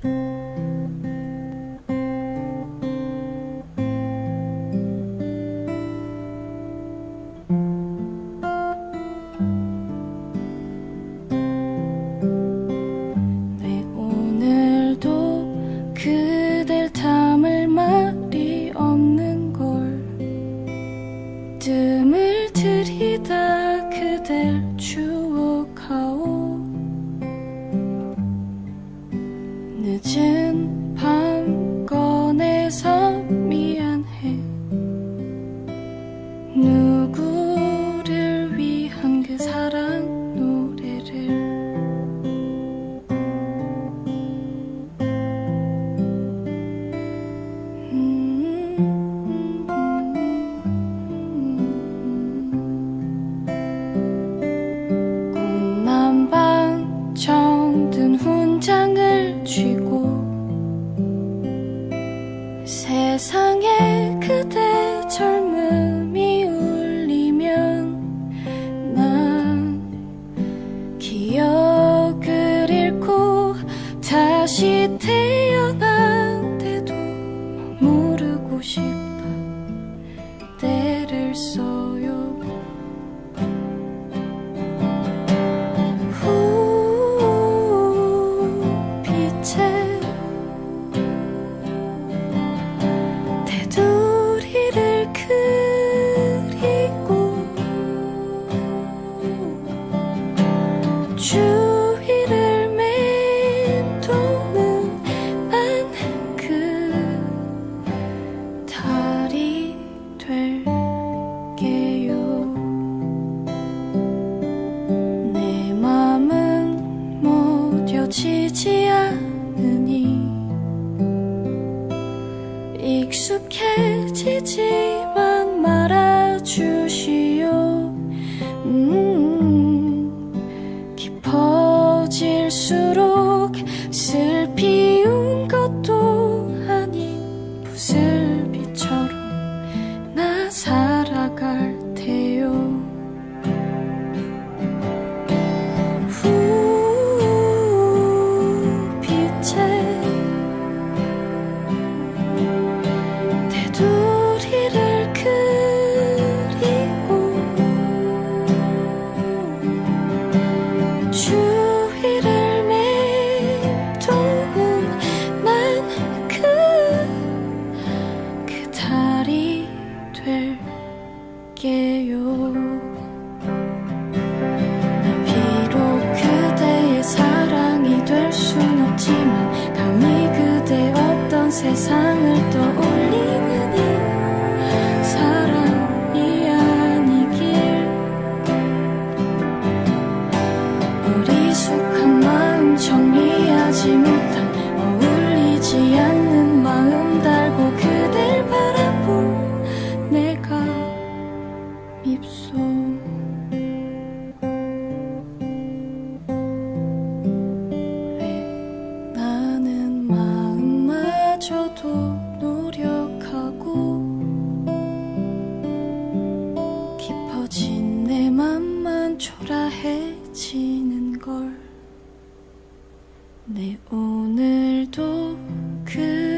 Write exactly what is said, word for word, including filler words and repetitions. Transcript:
그댈 담을 말이 없는 걸 뜸을 들이다 그댈 추억하오. 늦은 밤 꺼내서 미안해. 누구를 위한 그 사랑 노래를 정든 훈장을 쥐고 세상에 그대 젊음이 울리면 난 기억을 잃고 다시 태어난데도 모르고 싶다. 때를 써요. 테두리를 그리고 주위를 맴도는 난 그 달이 될게요. 내 맘은 무뎌지지 않으니 익숙해지지만 말아주시오. 음, 깊어질수록 슬피운 것도 아닌 부슬비처럼 나 살아갈 테요. 테두리를 그리고 주위를 맴도는 난 그, 그 달이 될게요. 난 비록 그대의 사랑이 될 순 없지만 감히 그대 없던 세상을 떠올리는 사랑이 아니길. 어리숙한 마음 정리하지 못한 어울리지 않는 마음 달고 그댈 바라볼 내가 밉소. 왜 나는 마음마저도 노력하고 깊어진 내 맘만 초라해지는 걸. 내 오늘도 그